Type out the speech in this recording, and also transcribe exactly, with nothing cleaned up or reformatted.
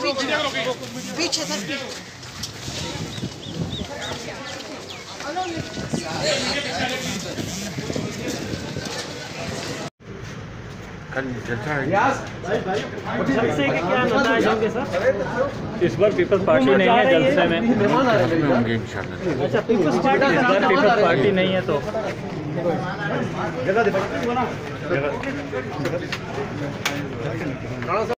पीछे सर क्या नताज होंगे सर? इस बार पीपल्स पार्टी नहीं है जलसे में होंगे इंशाल्लाह। अच्छा, पीपल्स पार्टी इस बार पीपल्स पार्टी नहीं है तो जगह